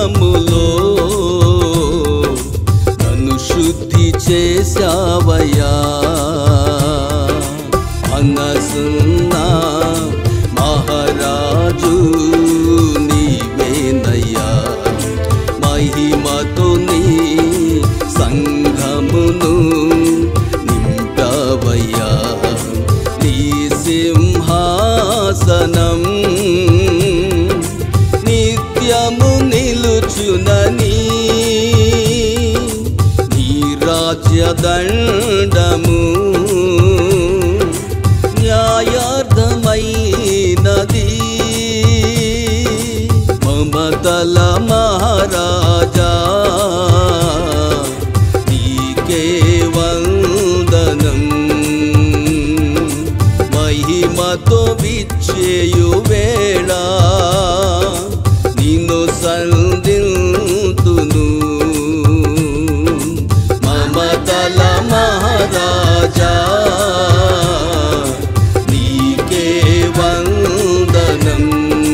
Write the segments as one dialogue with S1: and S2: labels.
S1: రక్తములో నన్ను శుద్ధి చేశావయ్యా. అంగసున్న మహారాజు నీవేనయ్యా. మహిమతో నీ సంఘమును నింపావయ్యా. నీ సింహాసనం నిత్యము నిలుచునని, నీ రాజ్యదండము న్యాయార్థమైనది. మమతల మహారాజా నీకే వందనం. మహిమతో విచ్చేయు వేళ నిన్ను సంధింతును. మమతల మహారాజా నీకే వందనం.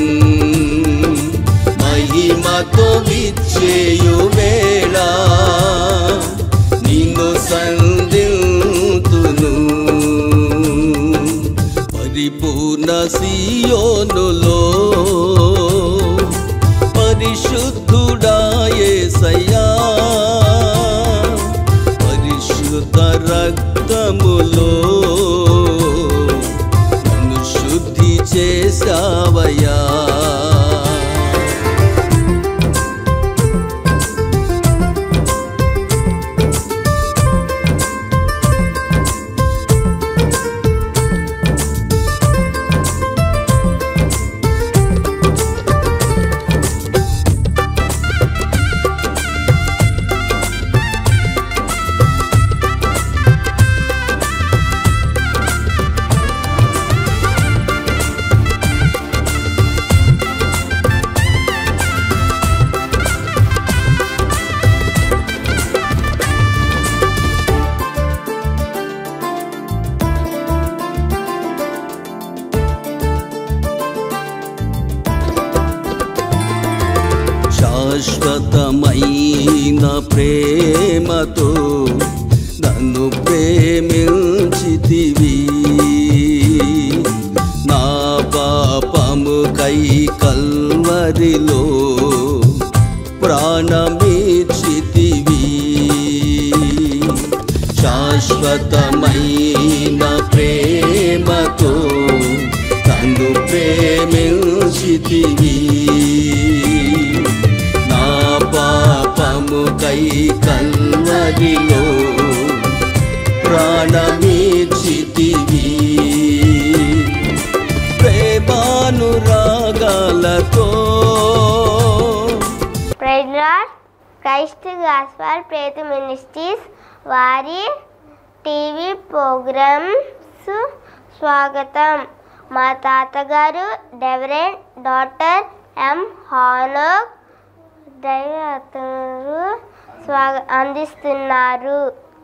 S1: మహిమతో విచ్చేయు వేళ నిన్ను సంధింతును. పరిపూర్ణ సియోనులో పరిశుద్ధుడా యేసయ్యా. పరిశుద్ధ రక్తములో నన్ను శుద్ధి చేశావయ్యా. శాశ్వతమైన ప్రేమతో నన్ను ప్రేమించితివి. నా పాపముకై కల్వరిలో ప్రాణమిచ్చితివి. శాశ్వతమైన ప్రేమతో నన్ను ప్రేమించితివి. పాపముకై కల్వరిలో ప్రాణమిచ్చితివి. ప్రేమానురాగాలతో
S2: praise Lord. Christ Gospel Prayer Ministries వారి టీవీ ప్రోగ్రామ్స్ స్వాగతం. మా తాతగారు రెవరెండ్ డాక్టర్ ఎం హానోక్ దైవతను అందిస్తున్నారు.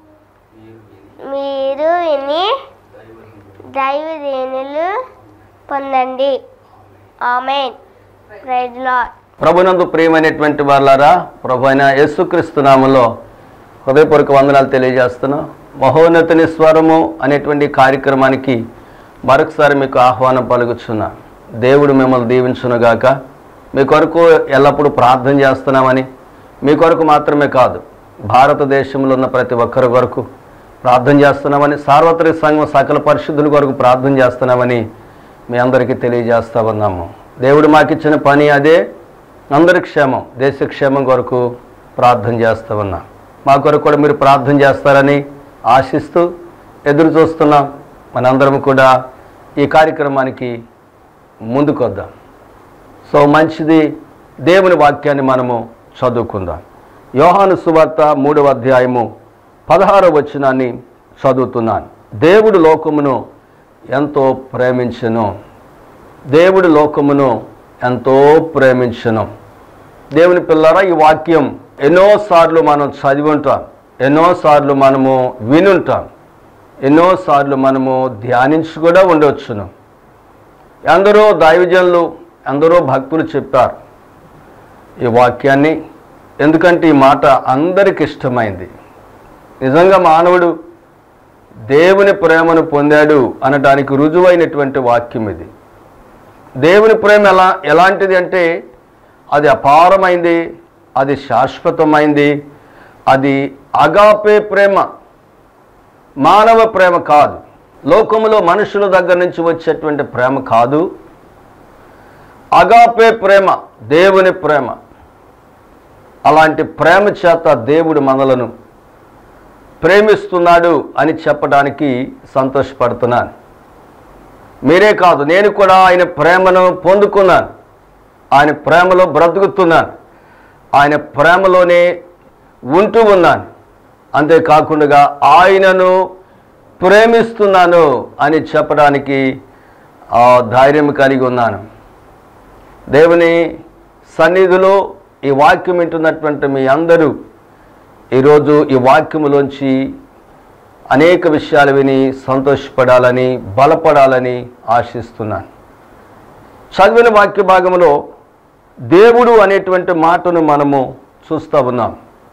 S2: మీరు విని దైవదేనులు పొందండి. ఆమేన్. Praise Lord.
S3: ప్రభునందు ప్రియమైనటువంటి వారలారా, ప్రభు అయిన యేసుక్రీస్తు నామములో హృదయపూర్వక వందనాలు తెలియజేస్తున్నాం. మహోన్నతుని స్వరము అనేటువంటి కార్యక్రమానికి మరొకసారి మీకు ఆహ్వానం పలుకుచున్నా. దేవుడు మిమ్మల్ని దీవించునుగాక. మీ కొరకు ఎల్లప్పుడూ ప్రార్థన చేస్తున్నామని, మీ కొరకు మాత్రమే కాదు భారతదేశంలో ఉన్న ప్రతి ఒక్కరి కొరకు ప్రార్థన చేస్తున్నామని, సార్వత్రిక సంఘం సకల పరిశుద్ధుల కొరకు ప్రార్థన చేస్తున్నామని మీ అందరికీ తెలియజేస్తా ఉన్నాము. దేవుడు మాకిచ్చిన పని అదే. అందరి క్షేమం, దేశ క్షేమం కొరకు ప్రార్థన చేస్తూ ఉన్నాం. మా కొరకు కూడా మీరు ప్రార్థన చేస్తారని ఆశిస్తూ ఎదురు చూస్తున్నాం. మనందరం కూడా ఈ కార్యక్రమానికి ముందుకొద్దాం. సో మంచిది, దేవుని వాక్యాన్ని మనము చదువుకుందాం. యోహాను సువార్త 3వ అధ్యాయము 16వ వచనాన్ని చదువుతున్నాను. దేవుడు లోకమును ఎంతో ప్రేమించెను. దేవుడు లోకమును ఎంతో ప్రేమించెను. దేవుని పిల్లరా, ఈ వాక్యం ఎన్నోసార్లు మనం చదివి ఉంటాం, ఎన్నోసార్లు మనము వినుంటాం, ఎన్నోసార్లు మనము ధ్యానించి కూడా ఉండవచ్చును. ఎందరో దైవజనులు, ఎందరో భక్తులు చెప్పారు, ఈ వాక్యాన్ని. ఎందుకంటే ఈ మాట అందరికి ఇష్టమైంది. నిజంగా మానవుడు దేవుని ప్రేమను పొందాడు అనడానికి రుజువైనటువంటి వాక్యం ఇది. దేవుని ప్రేమ ఎలాంటిది అంటే అది అపారమైంది, అది శాశ్వతమైంది, అది అగాపే ప్రేమ, మానవ ప్రేమ కాదు, లోకములో మనుషుల దగ్గర నుంచి వచ్చేటువంటి ప్రేమ కాదు. అగాపే ప్రేమ, దేవుని ప్రేమ. అలాంటి ప్రేమ చేత దేవుడు మనలను ప్రేమిస్తున్నాడు అని చెప్పడానికి సంతోషపడుతున్నాను. మీరే కాదు, నేను కూడా ఆయన ప్రేమను పొందుకున్నాను, ఆయన ప్రేమలో బ్రతుకుతున్నాను, ఆయన ప్రేమలోనే ఉంటూ ఉన్నాను. అంతేకాకుండా ఆయనను ప్రేమిస్తున్నాను అని చెప్పడానికి ధైర్యం కలిగి ఉన్నాను. దేవుని సన్నిధిలో ఈ వాక్యం వింటున్నటువంటి మీ అందరూ ఈరోజు ఈ వాక్యములోంచి అనేక విషయాలు విని సంతోషపడాలని, బలపడాలని ఆశిస్తున్నాను. చదివిన వాక్య భాగంలో దేవుడు అనేటువంటి మాటను మనము చూస్తూ ఉన్నాం.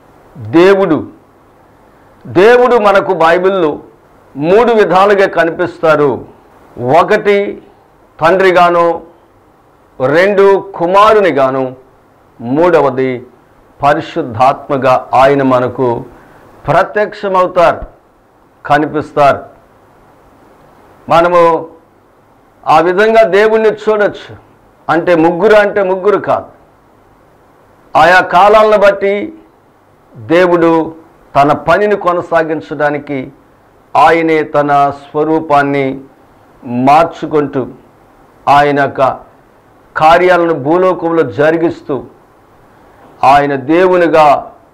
S3: దేవుడు మనకు బైబిల్లో 3 విధాలుగా కనిపిస్తారు. 1 తండ్రిగాను, 2 కుమారునిగాను, 3వది పరిశుద్ధాత్మగా ఆయన మనకు ప్రత్యక్షమవుతారు, కనిపిస్తారు. మనము ఆ విధంగా దేవుణ్ణి చూడొచ్చు. అంటే ముగ్గురు కాదు. ఆయా కాలాలను బట్టి దేవుడు తన పనిని కొనసాగించడానికి ఆయనే తన స్వరూపాన్ని మార్చుకుంటూ ఆయన యొక్క కార్యాలను భూలోకంలో జరిగిస్తూ ఆయన దేవునిగా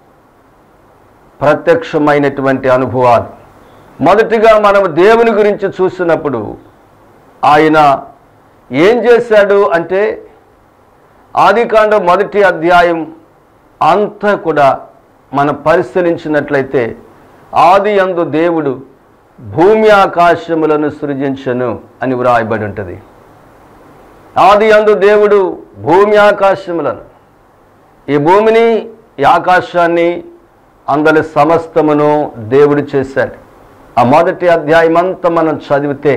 S3: ప్రత్యక్షమైనటువంటి అనుభవాలు. మొదటిగా మనం దేవుని గురించి చూసినప్పుడు ఆయన ఏం చేశాడు అంటే ఆదికాండం 1వ అధ్యాయం అంతా కూడా మనం పరిశీలించినట్లయితే ఆదియందు దేవుడు భూమి ఆకాశములను సృజించెను అని వ్రాయబడి ఉంటుంది. ఆదియందు దేవుడు భూమి ఆకాశములను, ఈ భూమిని, ఈ ఆకాశాన్ని, అందరి సమస్తమును దేవుడు చేశాడు. ఆ 1వ అధ్యాయం అంతా మనం చదివితే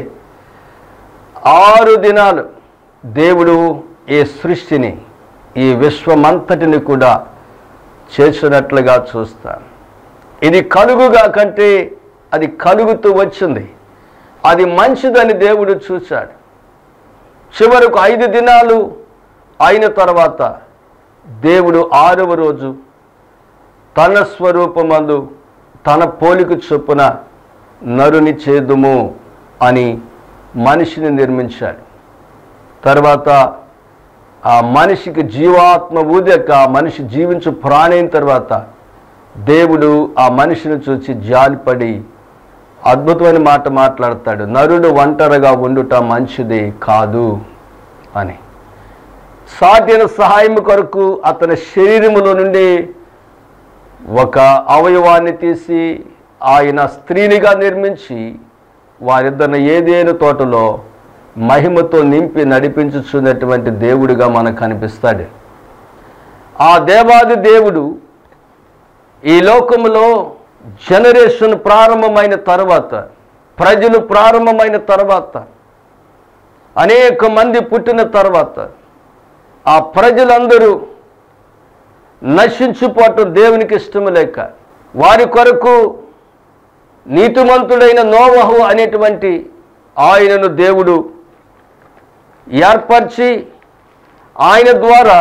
S3: 6 దినాలు దేవుడు ఈ సృష్టిని, ఈ విశ్వమంతటిని కూడా చేసినట్లుగా చూస్తాను. ఇది కలుగుగా కంటే అది కలుగుతూ వచ్చింది. అది మంచిదని దేవుడు చూశాడు. చివరకు 5 దినాలు అయిన తర్వాత దేవుడు 6వ రోజు తన స్వరూపమందు తన పోలిక చొప్పున నరుని చేదుము అని మనిషిని నిర్మించాడు. తర్వాత ఆ మనిషికి జీవాత్మ ఊదక మనిషి జీవించు ప్రాణైన తర్వాత దేవుడు ఆ మనిషిని చూసి జాలిపడి అద్భుతమైన మాట మాట్లాడతాడు. నరుడు ఒంటరిగా ఉండుట మంచిది కాదు అని. సాటిన సహాయం కొరకు అతని శరీరములో నుండి ఒక అవయవాన్ని తీసి ఆయన స్త్రీనిగా నిర్మించి వారిద్దరిని ఏదేను తోటలో మహిమతో నింపి నడిపించుచున్నటువంటి దేవుడిగా మనకు కనిపిస్తాడు. ఆ దేవాది దేవుడు ఈ లోకములో జనరేషన్ ప్రారంభమైన తర్వాత, ప్రజలు ప్రారంభమైన తర్వాత, అనేక మంది పుట్టిన తర్వాత ఆ ప్రజలందరూ నశించిపోవటం దేవునికి ఇష్టము లేక వారి కొరకు నీతిమంతుడైన నోవహు అనేటువంటి ఆయనను దేవుడు ఏర్పరిచి ఆయన ద్వారా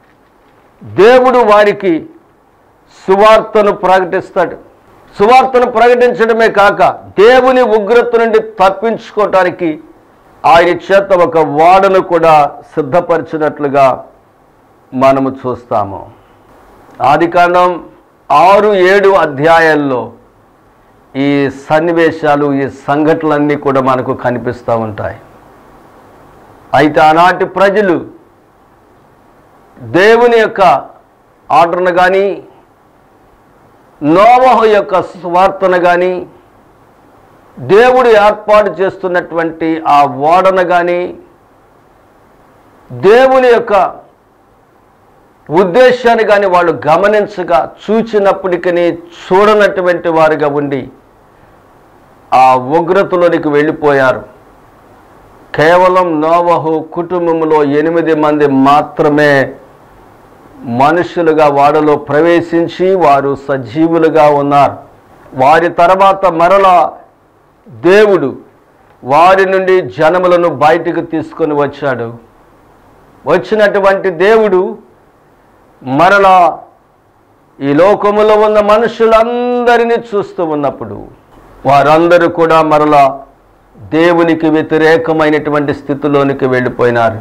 S3: దేవుడు వారికి సువార్తను ప్రకటిస్తాడు. సువార్తను ప్రకటించడమే కాక దేవుని ఉగ్రత నుండి తప్పించుకోవటానికి ఆయన చేత ఒక వాడను కూడా సిద్ధపరిచినట్లుగా మనము చూస్తాము. ఆదికాండం 6-7 అధ్యాయాల్లో ఈ సన్నివేశాలు, ఈ సంఘటనలన్నీ కూడా మనకు కనిపిస్తూ ఉంటాయి. అయితే ఆనాటి ప్రజలు దేవుని యొక్క ఆర్డర్ను కానీ, నోవహు యొక్క సువార్తను కానీ, దేవుడు ఏర్పాటు చేస్తున్నటువంటి ఆ ఓడను కానీ, దేవుని యొక్క ఉద్దేశాన్ని కానీ వాళ్ళు గమనించగా చూచినప్పటికీ చూడనటువంటి వారుగా ఉండి ఆ ఉగ్రతలోనికి వెళ్ళిపోయారు. కేవలం నోవహు కుటుంబంలో 8 మంది మాత్రమే మనుషులుగా వాడలో ప్రవేశించి వారు సజీవులుగా ఉన్నారు. వారి తర్వాత మరలా దేవుడు వారి నుండి జనములను బయటకు తీసుకొని వచ్చాడు. వచ్చినటువంటి దేవుడు మరలా ఈ లోకములో ఉన్న మనుషులందరినీ చూస్తూ ఉన్నప్పుడు వారందరూ కూడా మరలా దేవునికి వ్యతిరేకమైనటువంటి స్థితిలోనికి వెళ్ళిపోయినారు.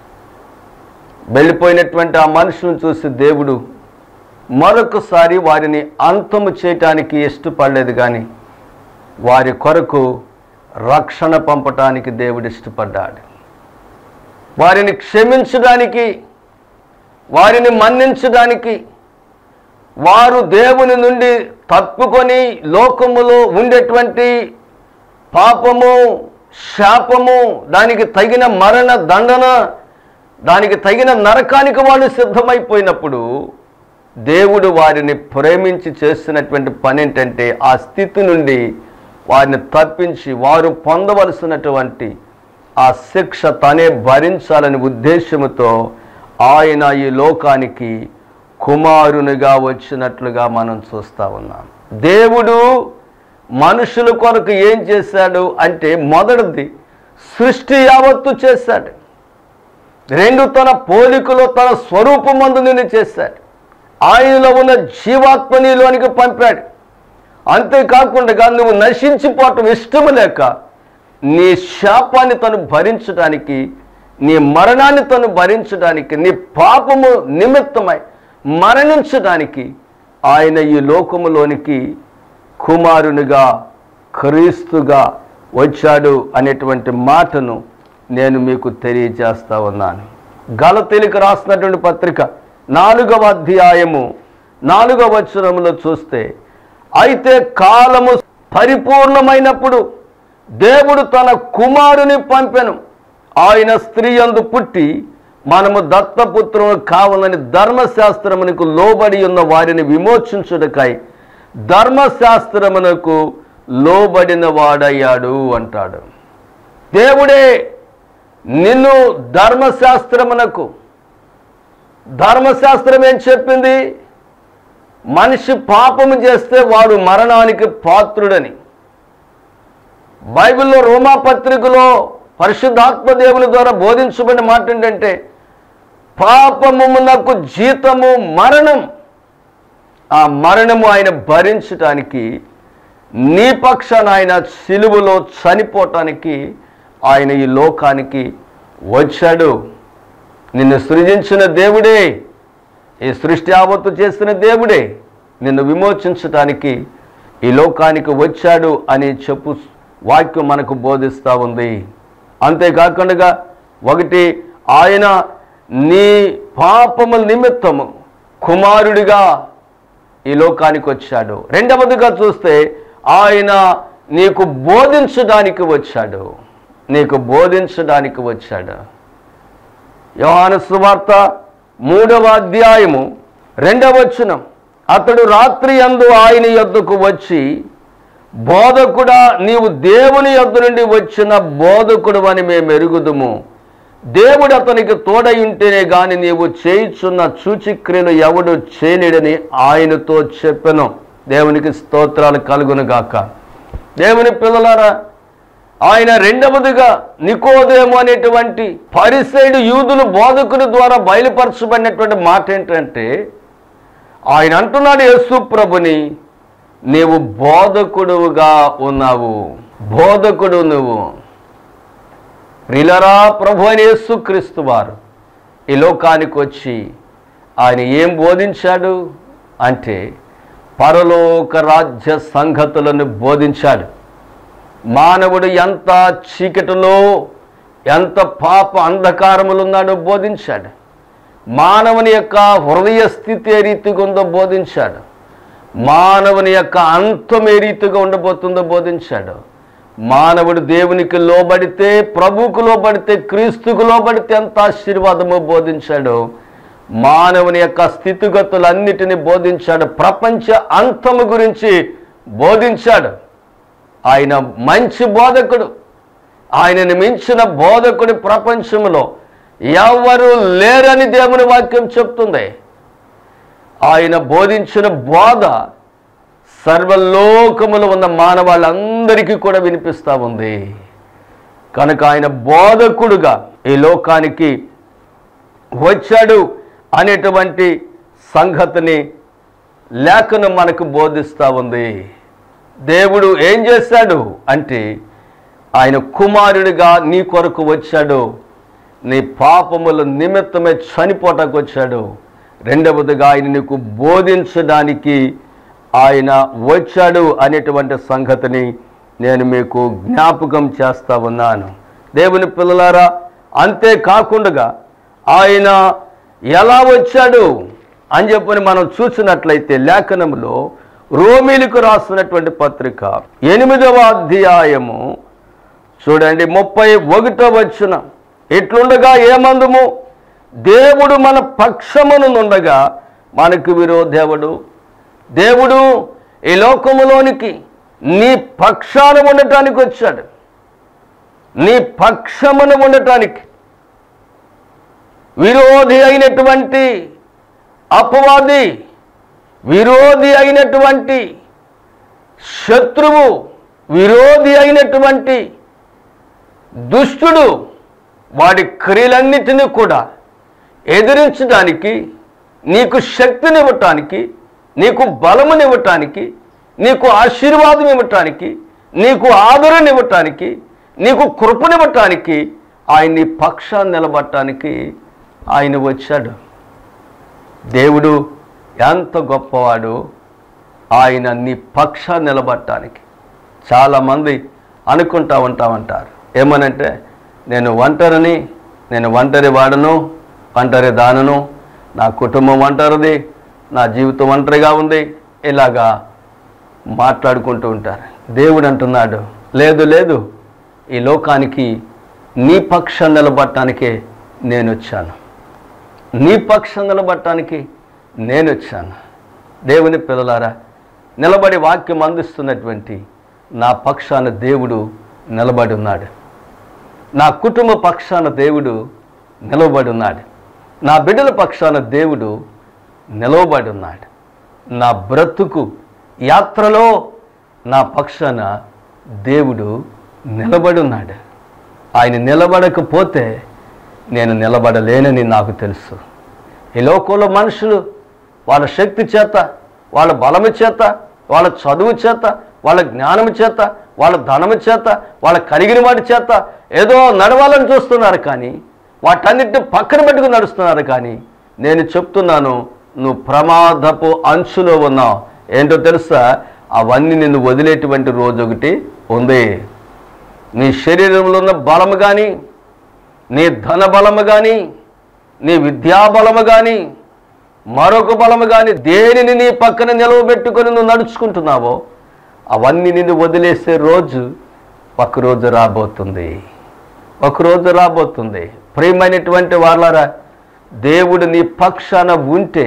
S3: వెళ్ళిపోయినటువంటి ఆ మనుషులను చూసి దేవుడు మరొకసారి వారిని అంతము చేయటానికి ఇష్టపడలేదు, కానీ వారి కొరకు రక్షణ పంపటానికి దేవుడు ఇష్టపడ్డాడు. వారిని క్షమించడానికి, వారిని మన్నించడానికి, వారు దేవుని నుండి తప్పుకొని లోకములో ఉండేటువంటి పాపము, శాపము, దానికి తగిన మరణ దండన, దానికి తగిన నరకానికి వాళ్ళు సిద్ధమైపోయినప్పుడు దేవుడు వారిని ప్రేమించి చేస్తున్నటువంటి పని ఏంటంటే ఆ స్థితి నుండి వారిని తప్పించి వారు పొందవలసినటువంటి ఆ శిక్ష తనే భరించాలని ఉద్దేశముతో ఆయన ఈ లోకానికి కుమారునిగా వచ్చినట్లుగా మనం చూస్తూ ఉన్నాం. దేవుడు మనుషుల కొరకు ఏం చేశాడు అంటే మొదటిది సృష్టి యావత్తు చేశాడు. 2 తన పోలికలో తన స్వరూపమందు నిన్ను చేశాడు. ఆయనలో ఉన్న జీవాత్మనిలోనికి పంపాడు. అంతేకాకుండా నువ్వు నశించిపోవటం ఇష్టము లేక నీ శాపాన్ని తను భరించడానికి, నీ మరణాన్ని తను భరించడానికి, నీ పాపము నిమిత్తమై మరణించడానికి ఆయన ఈ లోకములోనికి కుమారునిగా క్రీస్తుగా వచ్చాడు అనేటువంటి మాటను నేను మీకు తెలియజేస్తా ఉన్నాను. గలతీయులకు రాసినటువంటి పత్రిక 4వ అధ్యాయము 4వ వచనములో చూస్తే, అయితే కాలము పరిపూర్ణమైనప్పుడు దేవుడు తన కుమారుని పంపెను. ఆయన స్త్రీ యందు పుట్టి మనము దత్తపుత్రులు కావాలని ధర్మశాస్త్రమునకు లోబడి ఉన్న వారిని విమోచించుటకై ధర్మశాస్త్రమునకు లోబడిన వాడయ్యాడు అంటాడు. దేవుడే నిన్ను ధర్మశాస్త్రం ఏం చెప్పింది? మనిషి పాపము చేస్తే వాడు మరణానికి పాత్రుడని. బైబిల్లో రోమాపత్రికలో పరిశుద్ధాత్మ దేవుని ద్వారా బోధించబడిన మాట ఏంటంటే పాపమునకు జీతము మరణం. ఆ మరణము ఆయన భరించటానికి, నీ పక్షాన ఆయన సిలువలో చనిపోవటానికి ఆయన ఈ లోకానికి వచ్చాడు. నిన్ను సృజించిన దేవుడే, ఈ సృష్టి యావత్తు చేసిన దేవుడే నిన్ను విమోచించటానికి ఈ లోకానికి వచ్చాడు అని చెప్పు వాక్యం మనకు బోధిస్తూ ఉంది. అంతేకాకుండా ఒకటి, ఆయన నీ పాపముల నిమిత్తము కుమారుడిగా ఈ లోకానికి వచ్చాడు. రెండవదిగా చూస్తే ఆయన నీకు బోధించడానికి వచ్చాడు. యోహాను సువార్త 3వ అధ్యాయము 2వ వచనం, అతడు రాత్రి యందు ఆయన యొద్దకు వచ్చి, బోధకుడా, నీవు దేవుని యొద్ద నుండి వచ్చిన బోధకుడు అని మేము ఎరుగుదుము. దేవుడు అతనికి తోడై ఉంటేనే గాని నీవు చేయుచున్న సూచక్రియలు ఎవడు చేయలేడని ఆయనతో చెప్పెను. దేవునికి స్తోత్రాలు కలుగును గాక. దేవుని పిల్లలారా, ఆయన రెండవదిగా నికోదేము అనేటువంటి పరిసయ్యుడు యూదులు బోధకుడి ద్వారా బయలుపరచబడినటువంటి మాట ఏంటంటే, ఆయన అంటున్నాడు యేసు ప్రభుని, నీవు బోధకుడుగా ఉన్నావు. బోధకుడు నువ్వు. ప్రియులారా, ప్రభు అయిన యేసు క్రీస్తు వారు ఈ లోకానికి వచ్చి ఆయన ఏం బోధించాడు అంటే పరలోక రాజ్య సంగతులను బోధించాడు. మానవుడు ఎంత చీకటిలో, ఎంత పాప అంధకారములు ఉన్నాడో బోధించాడు. మానవుని యొక్క హృదయ స్థితి ఏ రీతిగా ఉందో బోధించాడు. మానవుని యొక్క అంతం ఏ రీతిగా ఉండబోతుందో బోధించాడు. మానవుడు దేవునికి లోబడితే, ప్రభువుకు లోబడితే, క్రీస్తుకు లోబడితే ఎంత ఆశీర్వాదమో బోధించాడు. మానవుని యొక్క స్థితిగతులన్నిటినీ బోధించాడు. ప్రపంచ అంతము గురించి బోధించాడు. ఆయన మంచి బోధకుడు. ఆయనను మించిన బోధకుడి ప్రపంచంలో ఎవరు లేరని దేవుని వాక్యం చెప్తుంది. ఆయన బోధించిన బోధ సర్వలోకములో ఉన్న మానవాళ్ళందరికీ కూడా వినిపిస్తూ ఉంది. కనుక ఆయన బోధకుడుగా ఈ లోకానికి వచ్చాడు అనేటువంటి సంగతిని లేఖనం మనకు బోధిస్తూ ఉంది. దేవుడు ఏం చేశాడు అంటే ఆయన కుమారుడిగా నీ కొరకు వచ్చాడు. నీ పాపముల నిమిత్తమే చనిపోటానికి వచ్చాడు. రెండవదిగా ఆయన నీకు బోధించడానికి ఆయన వచ్చాడు అనేటువంటి సంగతిని నేను మీకు జ్ఞాపకం చేస్తా ఉన్నాను. దేవుని పిల్లలారా, అంతేకాకుండా ఆయన ఎలా వచ్చాడు అని చెప్పని మనం చూసినట్లయితే లేఖనంలో రోమీలకు రాస్తున్నటువంటి పత్రిక 8వ అధ్యాయము చూడండి 31వ వచనం, ఇట్లుండగా ఏమందుము, దేవుడు మన పక్షమునుండగా మనకు విరోధేవుడు. దేవుడు ఈ లోకములోనికి నీ పక్షాన ఉండటానికి వచ్చాడు. నీ పక్షమును ఉండటానికి విరోధి అయినటువంటి అపవాది, విరోధి అయినటువంటి శత్రువు, విరోధి అయినటువంటి దుష్టుడు వాడి క్రియలన్నిటినీ కూడా ఎదిరించడానికి, నీకు శక్తినివ్వటానికి, నీకు బలమునివ్వటానికి, నీకు ఆశీర్వాదం ఇవ్వటానికి, నీకు ఆదరణ ఇవ్వటానికి, నీకు కృపనివ్వటానికి, ఆయన్ని పక్షాన్ని నిలబడటానికి ఆయన వచ్చాడు. దేవుడు ఎంత గొప్పవాడు. ఆయన నీ పక్షాన్ని నిలబడటానికి. చాలామంది అనుకుంటా ఉంటారు ఏమనంటే, నేను ఒంటరిని, నేను ఒంటరి వాడను, ఒంటరి దానను, నా కుటుంబం ఒంటరిది, నా జీవితం ఒంటరిగా ఉంది, ఇలాగా మాట్లాడుకుంటూ ఉంటారు. దేవుడు అంటున్నాడు, లేదు లేదు, ఈ లోకానికి నీ పక్షం నిలబడటానికే నేను వచ్చాను. నీ పక్షం నిలబడటానికి నేను వచ్చాను. దేవుని పిల్లలారా, నిలబడి వాక్యం అందిస్తున్నటువంటి నా పక్షాన దేవుడు నిలబడి ఉన్నాడు. నా కుటుంబ పక్షాన దేవుడు నిలబడి ఉన్నాడు. నా బిడ్డల పక్షాన దేవుడు నిలవబడి ఉన్నాడు. నా బ్రతుకు యాత్రలో నా పక్షాన దేవుడు నిలబడి ఉన్నాడు. ఆయన నిలబడకపోతే నేను నిలబడలేనని నాకు తెలుసు. ఈ లోకంలో మనుషులు వాళ్ళ శక్తి చేత, వాళ్ళ బలము చేత, వాళ్ళ చదువు చేత, వాళ్ళ జ్ఞానము చేత, వాళ్ళ ధనము చేత, వాళ్ళ కలిగిన వాటి చేత ఏదో నడవాలని చూస్తున్నారు. కానీ వాటన్నిటిని పక్కన పెట్టుకుని నడుస్తున్నారు. కానీ నేను చెప్తున్నాను, నువ్వు ప్రమాదపు అంచులో ఉన్నావు. ఏంటో తెలుసా? అవన్నీ నిన్ను వదిలేటువంటి రోజు ఒకటి ఉంది. నీ శరీరంలో ఉన్న బలము కానీ, నీ ధన బలము కానీ, నీ విద్యాబలము కానీ, మరొక బలము కానీ, దేనిని నీ పక్కన నిలవబెట్టుకొని నువ్వు నడుచుకుంటున్నావో అవన్నీ నిన్ను వదిలేసే రోజు ఒకరోజు రాబోతుంది. ఒకరోజు రాబోతుంది. ప్రియమైనటువంటి వాళ్ళారా, దేవుడు నీ పక్షాన ఉంటే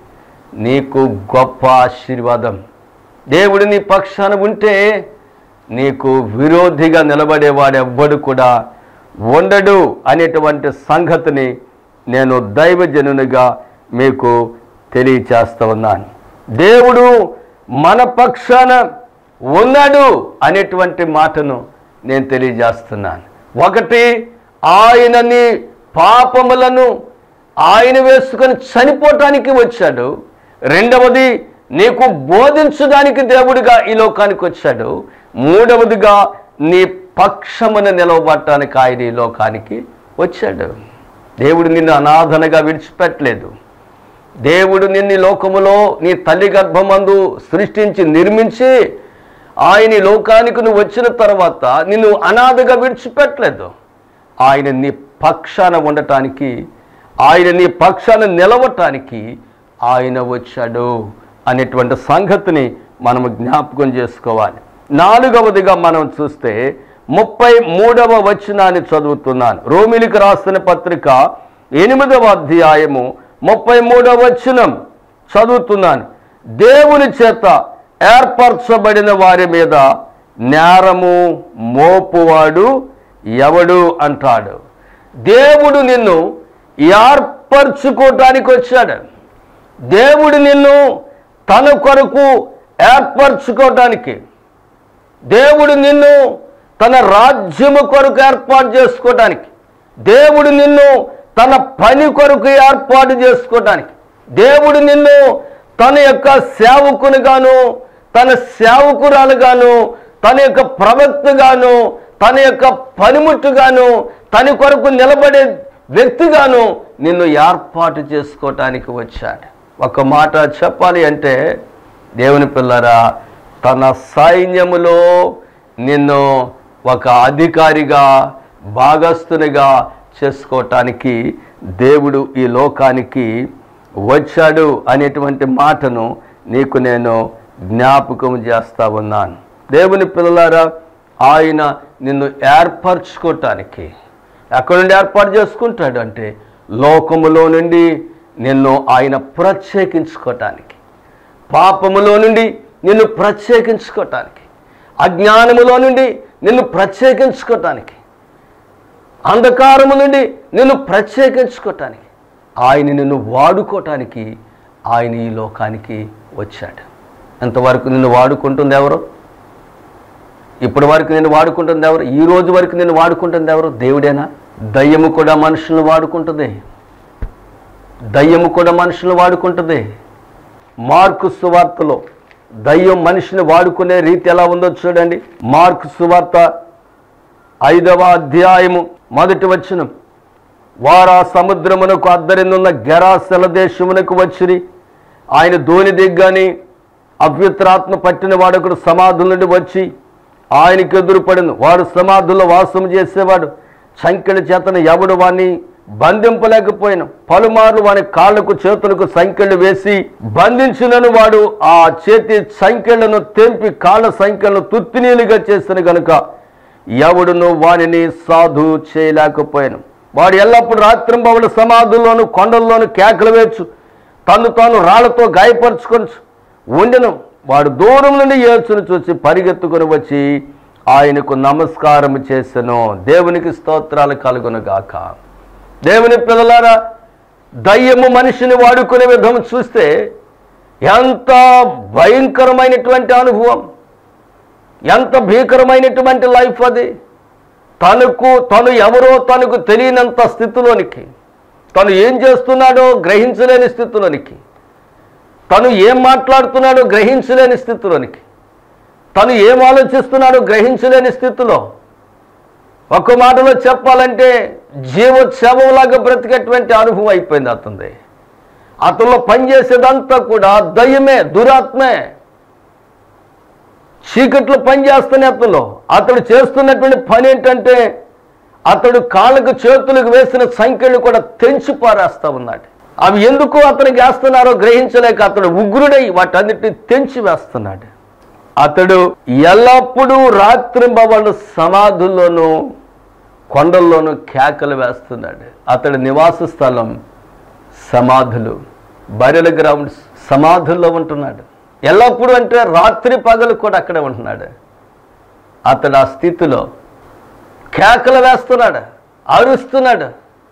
S3: నీకు గొప్ప ఆశీర్వాదం. దేవుడు నీ పక్షాన ఉంటే నీకు విరోధిగా నిలబడేవాడు ఎవ్వడు కూడా ఉండడు అనేటువంటి సంగతిని నేను దైవజనునిగా మీకు తెలియచేస్తూ ఉన్నాను. దేవుడు మన పక్షాన ఉన్నాడు అనేటువంటి మాటను నేను తెలియజేస్తున్నాను. ఒకటి, ఆయన నీ పాపములను ఆయన వేసుకొని చనిపోవటానికి వచ్చాడు. రెండవది, నీకు బోధించడానికి దేవుడిగా ఈ లోకానికి వచ్చాడు. మూడవదిగా, నీ పక్షమును నిలవబట్టడానికి ఆయన ఈ లోకానికి వచ్చాడు. దేవుడు నిన్ను అనాథనగా విడిచిపెట్టలేదు. దేవుడు నిన్ను లోకములో నీ తల్లి గర్భమందు సృష్టించి నిర్మించి ఆయన ఈ లోకానికి నువ్వు వచ్చిన తర్వాత నిన్ను అనాథగా విడిచిపెట్టలేదు. ఆయన నీ పక్షాన ఉండటానికి, ఆయన నీ పక్షాన నిలవటానికి ఆయన వచ్చాడు అనేటువంటి సంగతిని మనము జ్ఞాపకం చేసుకోవాలి. నాలుగవదిగా మనం చూస్తే 33వ వచనాన్ని చదువుతున్నాను. రోమిలికి రాసిన పత్రిక 8వ అధ్యాయము 33వ వచనం చదువుతున్నాను. దేవుని చేత ఏర్పరచబడిన వారి మీద నేరము మోపువాడు ఎవడు అంటాడు. దేవుడు నిన్ను ఏర్పరచుకోవటానికి వచ్చాడు. దేవుడు నిన్ను తన కొరకు ఏర్పరచుకోవటానికి, దేవుడు నిన్ను తన రాజ్యము కొరకు ఏర్పాటు చేసుకోవటానికి, దేవుడు నిన్ను తన పని కొరకు ఏర్పాటు చేసుకోవటానికి, దేవుడు నిన్ను తన యొక్క సేవకునిగాను, తన సేవకురాలుగాను, తన యొక్క ప్రవక్తగాను, తన యొక్క పనిముట్టుగాను, తన కొరకు నిలబడే వ్యక్తిగాను నిన్ను ఏర్పాటు చేసుకోవటానికి వచ్చాడు. ఒక మాట చెప్పాలి అంటే దేవుని పిల్లరా, తన సైన్యములో నిన్ను ఒక అధికారిగా, భాగస్థునిగా చేసుకోవటానికి దేవుడు ఈ లోకానికి వచ్చాడు అనేటువంటి మాటను నీకు నేను జ్ఞాపకం చేస్తా ఉన్నాను. దేవుని పిల్లలారా, ఆయన నిన్ను ఏర్పరచుకోవటానికి ఎక్కడి నుండి ఏర్పాటు చేసుకుంటాడు అంటే లోకములో నుండి నిన్ను ఆయన ప్రత్యేకించుకోవటానికి, పాపములో నుండి నిన్ను ప్రత్యేకించుకోవటానికి, అజ్ఞానములో నుండి నిన్ను ప్రత్యేకించుకోవటానికి, అంధకారము నుండి నిన్ను ప్రత్యేకించుకోవటానికి, ఆయన నిన్ను వాడుకోవటానికి ఆయన ఈ లోకానికి వచ్చాడు. ఎంతవరకు నిన్ను వాడుకుంటుంది ఎవరు? ఇప్పటి వరకు నిన్ను వాడుకుంటుంది ఎవరు? ఈ రోజు వరకు నిన్ను వాడుకుంటుంది ఎవరు? దేవుడేనా? దయ్యము కూడా మనుషులను వాడుకుంటుంది. దయ్యము కూడా మనుషులను వాడుకుంటుంది. మార్కు సువార్తలో దయ్యం మనిషిని వాడుకునే రీతి ఎలా ఉందో చూడండి. మార్కు సువార్త 5వ అధ్యాయము 1వ వచనం. వారా సముద్రమునకు అద్దరినున్న గెరాసెల దేశమునకు వచ్చిరి. ఆయన దోణి దిగ్గాని అపవిత్రాత్మ పట్టిన వాడొకడు సమాధుల నుండి వచ్చి ఆయనకు ఎదురుపడిను. వాడు సమాధుల్లో వాసం చేసేవాడు. సంఖ్యల చేతను ఎవడు వాణ్ణి బంధింపలేకపోయాను. పలుమార్లు వాని కాళ్లకు చేతులకు సంఖ్యలు వేసి బంధించినను వాడు ఆ చేతి సంఖ్యలను తెంపి కాళ్ళ సంఖ్యలను తుత్తినీలుగా చేసిన గనుక ఎవడును వానిని సాధు చేయలేకపోయాను. వాడు ఎల్లప్పుడు రాత్రింబవళ్ళు సమాధుల్లోను కొండల్లోను కేకలు వేయచ్చు, తను తాను రాళ్లతో గాయపరుచుకొనచ్చు ఉండెను. వాడు దూరం నుండి యేసును చూసి పరిగెత్తుకొని వచ్చి ఆయనకు నమస్కారం చేసెను. దేవునికి స్తోత్రాలు కలుగునుగాక. దేవుని పిల్లలారా, దయ్యము మనిషిని వాడుకునే విధం చూస్తే ఎంత భయంకరమైనటువంటి అనుభవం, ఎంత భీకరమైనటువంటి లైఫ్ అది. తను ఎవరో తనకు తెలియనంత స్థితిలోనికి, తను ఏం చేస్తున్నాడో గ్రహించలేని స్థితిలోనికి, తను ఏం మాట్లాడుతున్నాడో గ్రహించలేని స్థితిలోనికి, తను ఏం ఆలోచిస్తున్నాడో గ్రహించలేని స్థితిలో, ఒక మాటలో చెప్పాలంటే జీవోత్సవంలాగా బ్రతికేటువంటి అనుభవం అయిపోయింది అతనిది. అతనిలో పనిచేసేదంతా కూడా దయ్యమే, దురాత్మే, చీకట్లో పనిచేస్తున్న అతడు చేస్తున్నటువంటి పని ఏంటంటే అతడు కాళ్ళకు చేతులకు వేసిన సంఖ్యలు కూడా తెంచి పారేస్తా ఉన్నాడు. అవి ఎందుకు అతనికి వేస్తున్నారో గ్రహించలేక అతడు ఉగ్రుడై వాటన్నిటిని తెంచి వేస్తున్నాడు. అతడు ఎల్లప్పుడూ రాత్రింబవళ్ళు సమాధుల్లోనూ కొండల్లోనూ కేకలు వేస్తున్నాడు. అతడి నివాస స్థలం సమాధులు, బరియల్ గ్రౌండ్స్, సమాధుల్లో ఉంటున్నాడు. ఎల్లప్పుడూ అంటే రాత్రి పగలు కూడా అక్కడే ఉంటున్నాడు. అతడు ఆ స్థితిలో కేకలు వేస్తున్నాడు, అరుస్తున్నాడు.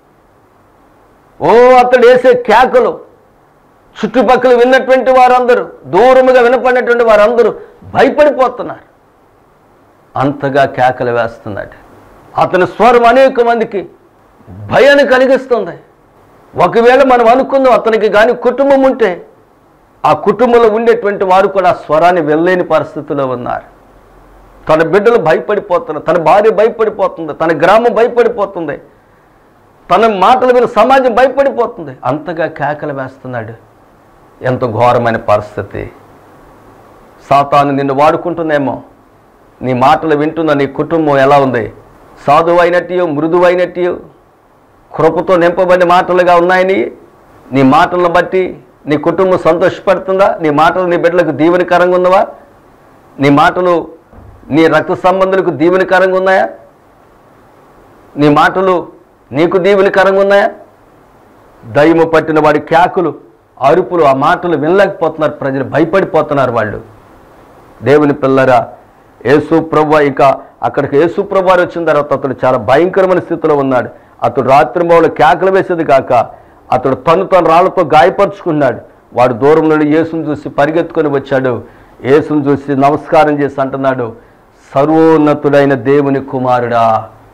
S3: అతడు వేసే కేకలు చుట్టుపక్కల విన్నటువంటి వారందరూ, దూరముగా వినపడినటువంటి వారందరూ భయపడిపోతున్నారు. అంతగా కేకలు వేస్తున్నాడు. అతని స్వరం అనేక మందికి భయాన్ని కలిగిస్తుంది. ఒకవేళ మనం అనుకుందాం అతనికి కానీ కుటుంబం ఉంటే ఆ కుటుంబంలో ఉండేటువంటి వారు కూడా ఆ స్వరాన్ని వెళ్ళలేని పరిస్థితిలో ఉన్నారు. తన బిడ్డలు భయపడిపోతున్నారు, తన భార్య భయపడిపోతుంది, తన గ్రామం భయపడిపోతుంది, తన మాటలు విని సమాజం భయపడిపోతుంది. అంతగా కేకలు వేస్తున్నాడు. ఎంత ఘోరమైన పరిస్థితి. సాతాను నిన్ను వాడుకుంటుందేమో. నీ మాటలు వింటున్న నీ కుటుంబం ఎలా ఉంది? సాధువైనట్టు, మృదువైనట్టు, కృపతో నింపబడిన మాటలుగా ఉన్నాయని నీ మాటలను బట్టి నీ కుటుంబం సంతోషపడుతుందా? నీ మాటలు నీ బిడ్డలకు దీవెనకరంగా ఉన్నవా? నీ మాటలు నీ రక్త సంబంధులకు దీవెనకరంగా ఉన్నాయా? నీ మాటలు నీకు దీవెనకరంగా ఉన్నాయా? దయ్యము పట్టిన వాడి కేకలు, అరుపులు, ఆ మాటలు వినలేకపోతున్నారు. ప్రజలు భయపడిపోతున్నారు. వాళ్ళు దేవుని పిల్లరా, యేసు ప్రభువు ఇంకా అక్కడికి యేసు ప్రభువు వారు వచ్చిన తర్వాత అతడు చాలా భయంకరమైన స్థితిలో ఉన్నాడు. అతడు రాత్రి మౌళ్ళు కేకలు వేసేది కాక అతడు తను రాళ్లతో గాయపరుచుకున్నాడు. వాడు దూరం నుండి యేసును చూసి పరిగెత్తుకొని వచ్చాడు. యేసును చూసి నమస్కారం చేసి అంటున్నాడు, సర్వోన్నతుడైన దేవుని కుమారుడా.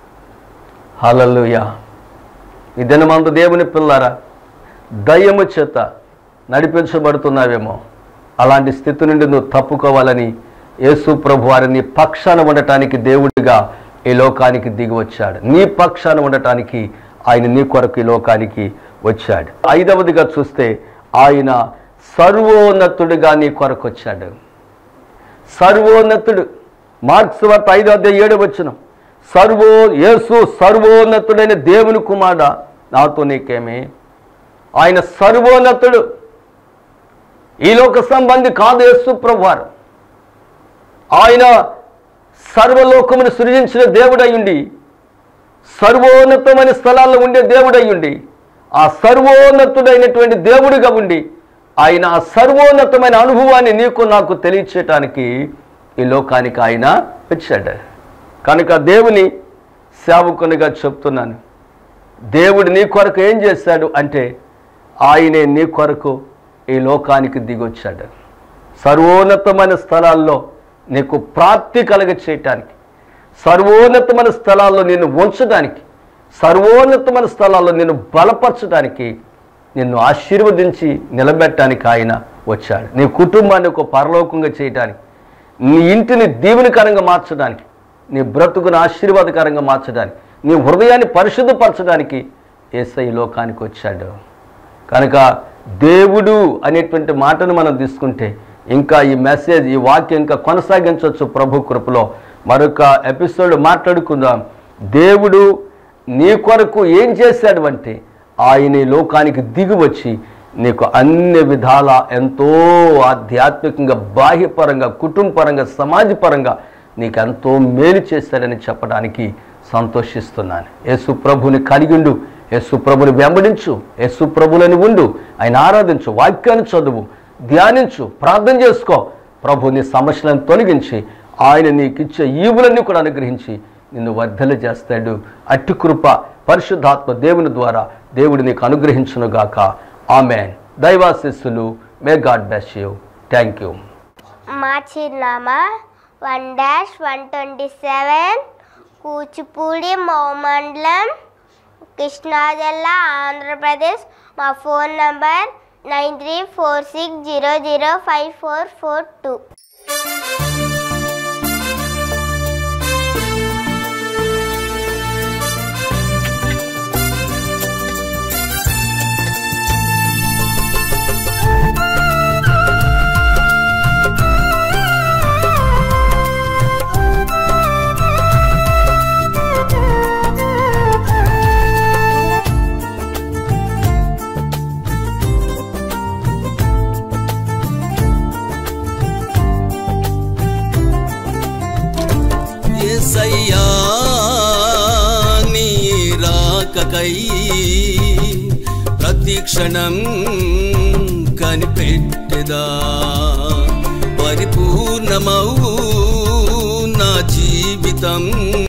S3: హల్లెలూయా. ఈ దినమందు దేవుని పిల్లరా, దయ్యము చేత నడిపించబడుతున్నావేమో, అలాంటి స్థితి నుండి నువ్వు తప్పుకోవాలని యేసు ప్రభు వారిని పక్షాన ఉండటానికి దేవుడిగా ఈ లోకానికి దిగి వచ్చాడు. నీ పక్షాన ఉండటానికి ఆయన నీ కొరకు ఈ లోకానికి వచ్చాడు. 5వదిగా చూస్తే ఆయన సర్వోన్నతుడిగా నీ కొరకు వచ్చాడు. సర్వోన్నతుడు. మార్క్స్ వార్త 5:7 యేసు సర్వోన్నతుడైన దేవుని కుమారుడా, నాతో నీకేమి? ఆయన సర్వోన్నతుడు. ఈ లోక సంబంధి కాదు యేసు ప్రభువారు. ఆయన సర్వలోకమును సృజించిన దేవుడయ్యుండి, సర్వోన్నతమైన స్థలాల్లో ఉండే దేవుడయ్యుండి, ఆ సర్వోన్నతుడైనటువంటి దేవుడిగా ఉండి ఆయన ఆ సర్వోన్నతమైన అనుభవాన్ని నీకు నాకు తెలియచేయటానికి ఈ లోకానికి ఆయన వచ్చాడు. కనుక దేవుని సేవకునిగా చెప్తున్నాను, దేవుడు నీ కొరకు ఏం చేశాడు అంటే ఆయనే నీ కొరకు ఈ లోకానికి దిగొచ్చాడు. సర్వోన్నతమైన స్థలాల్లో నీకు ప్రాప్తి కలగ చేయటానికి, సర్వోన్నతమైన స్థలాల్లో నిన్ను ఉంచడానికి, సర్వోన్నతమైన స్థలాల్లో నిన్ను బలపరచడానికి, నిన్ను ఆశీర్వదించి నిలబెట్టడానికి ఆయన వచ్చాడు. నీ కుటుంబాన్ని ఒక పరలోకంగా చేయడానికి, నీ ఇంటిని దీవెనకరంగా మార్చడానికి, నీ బ్రతుకును ఆశీర్వాదకరంగా మార్చడానికి, నీ హృదయాన్ని పరిశుద్ధపరచడానికి యేసయ్య లోకానికి వచ్చాడు. కనుక దేవుడు అనేటువంటి మాటను మనం తీసుకుంటే ఇంకా ఈ మెసేజ్, ఈ వాక్యం ఇంకా కొనసాగించవచ్చు. ప్రభు కృపలో మరొక ఎపిసోడ్ మాట్లాడుకుందాం. దేవుడు నీ కొరకు ఏం చేశాడు అంటే ఆయన ఈ లోకానికి దిగి వచ్చి నీకు అన్ని విధాల ఎంతో ఆధ్యాత్మికంగా, బాహ్యపరంగా, కుటుంబపరంగా, సమాజపరంగా నీకు ఎంతో మేలు చేశాడని చెప్పడానికి సంతోషిస్తున్నాను. యేసు ప్రభుని కలిగిండు, యేసు ప్రభుని వెంబడించు, యేసు ప్రభులని ఉండు, ఆయన ఆరాధించు, వాక్యాన్ని చదువు, ధ్యానించు, ప్రార్థన చేసుకో. ప్రభుని సమస్యలను తొలగించి ఆయన నీకు ఇచ్చే ఈవులన్నీ కూడా అనుగ్రహించి నిన్ను వర్ధల చేస్తాడు. అట్టి కృప పరిశుద్ధాత్మ దేవుని ద్వారా దేవుడు నీకు అనుగ్రహించునుగాక. ఆమెన్. దైవాశీస్సులు. May God bless you. Thank you.
S2: మా చిరునామా 1-127 కూచిపూడి మౌమండలం, కృష్ణా జిల్లా, ఆంధ్రప్రదేశ్. మా ఫోన్ నంబర్ 9346005442.
S1: యేసయ్యా నీ రాకకై ప్రతిక్షణం కనిపెట్టెదా, పరిపూర్ణమౌ నా జీవితం.